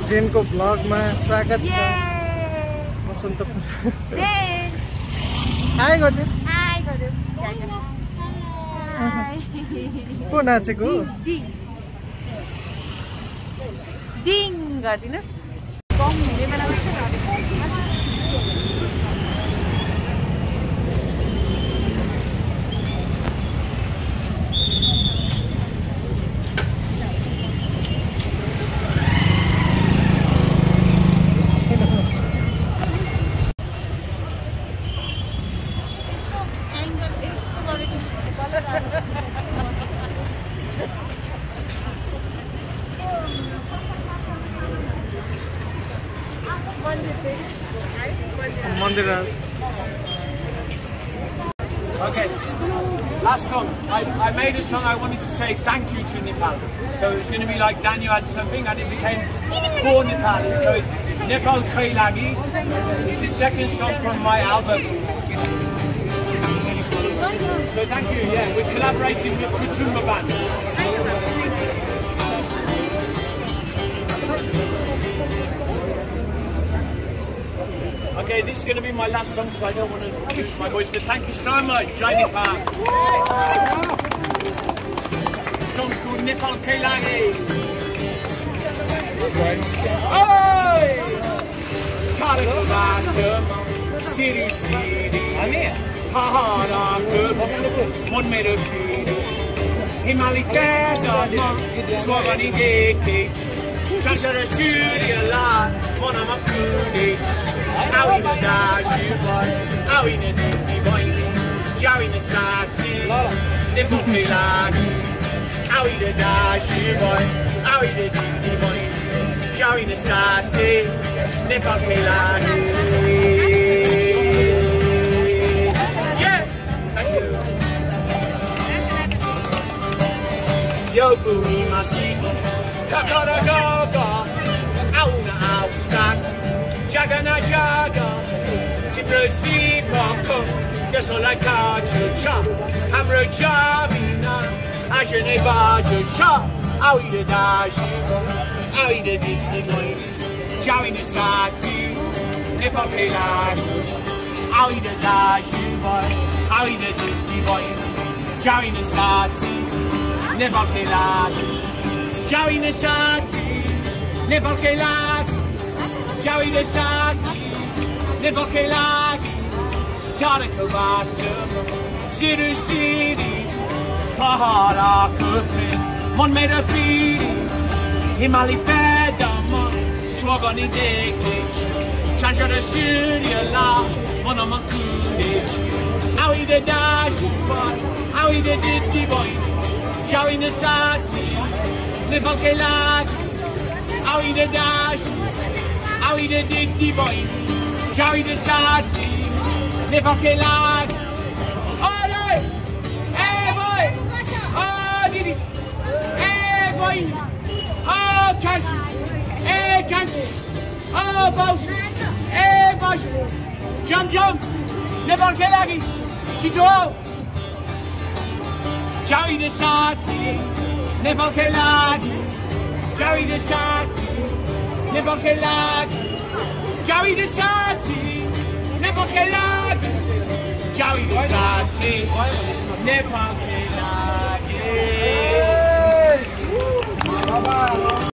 जेनको ब्लगमा स्वागत छ। बसन्तपुर हाई गर्नु। को नाचेको? दिङ गरिदिनुस्। Okay, last song. I made a song. I wanted to say thank you to Nepal. So it's going to be like Daniel had something, and it became for Nepali. So it's Nepal Kai Lagi. It's the second song from my album. So thank you. Yeah, we're collaborating with Kutumba Band. Okay, this is going to be my last song because I don't want to lose my voice, but thank you so much, Jai Nepal. The song's called Nepal Kailagi. Hey! Tariko Batum, Siri Siri, Pahara Kup, Monmero Kiri, Himali Fedama, Swagani Dekich, Chachara Surya La, Monama Kudich. Awi na dashi boy, awi na dindi boy, jawi na sati, Nepal Kailagi. Awi na dashi boy, awi na dindi boy, jawi na sati, Nepal Kailagi. Yeah, thank you. Yo bumi masiko, kakara gaga, auna awi sati. Jaga na jaga, Timro si poko, Desola kajo cha, Hamro javina, Ajane bajo cha, Awi de dashi, Awi de dindi boy, Jawi na sati, Nepal Kailagi, Awi de dashi boy, Awi de dindi boy, Jawi na sati, Nepal Kailagi, Jawi na sati, Nepal Kailagi. Jawi na sati, Nepal Kailagi, Tariko Batum, Siru Siri, Pahara Kupi, Monmero Firi, Himali Fedama, Swagani Dekich, Chanchara Surya La, Monama Kudich, Awi de dashi boy, Awi de dindi boy, Jawi na sati, Nepal Kailagi, Awi de dashi. Awi de dindi boy, Jawi de sati, Nepal Kailagi. Ole, hey boy, oh didi, hey boy, oh kanchi, hey kanchi, oh boss, hey boss, jump, Nepal Kailagi, chito, Jawi de sati, Nepal Kailagi, Jawi de sati. Nepal Kailagi, Jawi de sati, Nepal Kailagi, Jawi de sati, Nepal Kailagi.